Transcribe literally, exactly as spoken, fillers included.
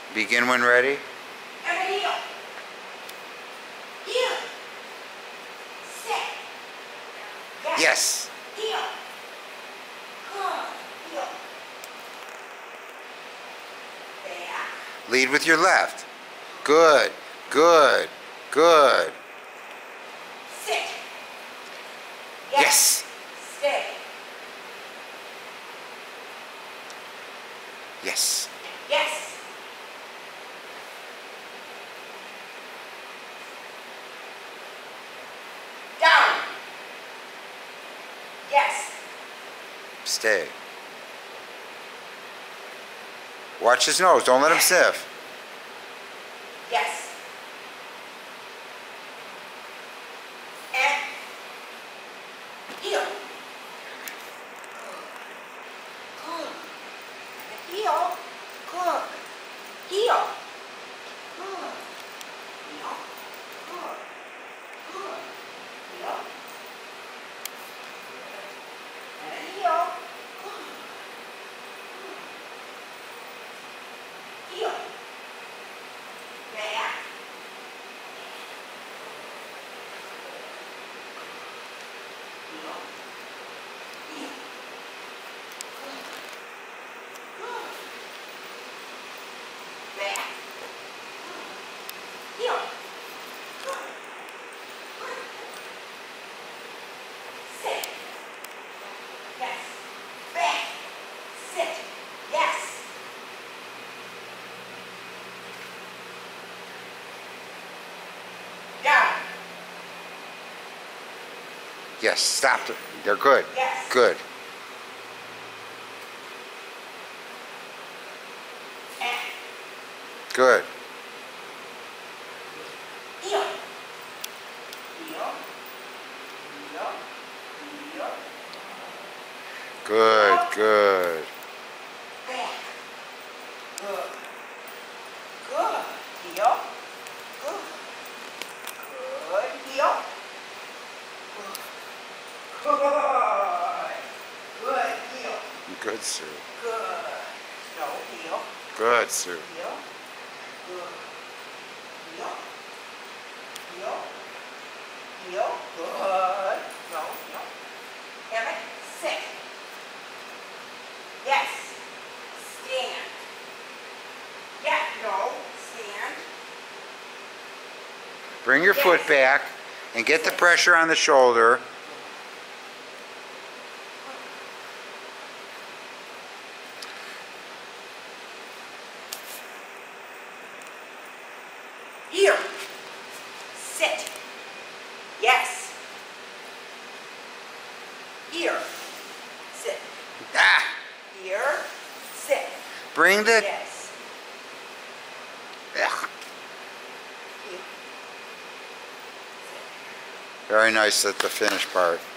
Begin when ready. And heel. Heel. Sit. Yes. Heel. Good. Heel. Back. Lead with your left. Good. Good. Good. Sit. Yes. Stay. Yes. Yes. Down. Yes. Stay. Watch his nose. Don't let him sniff. Yes. And heel. Good. And heel. Good. Heel. Good. Heel. Good. Good. Heel. And heel. Good. Good. Heel. Back. Heel. Heel. Good. Good. Back. Good. Heel. Good. Good. Sit. Yes. Back. Sit. Yes. Down. Yes. Stop. them. They're good. Yes. Good. And Good. heel. Heel. Heel. Heel. Good. Good. Back. Good. Good. Heel. Good. Good. Heel. Good. Good. Heel. Good, Sue. Good. No, heel. Good, Sue. Heel. Good. Heel. Heel. Heel. Good. No, no. Emmett, sit. Yes. Stand. Yeah, no. Stand. Bring your foot Yes. back and get the pressure on the shoulder. Here. Sit. Yes. Here. Sit. Ah! Here. Sit. Bring the... Yes. Ugh. Here. Very nice at the finish part.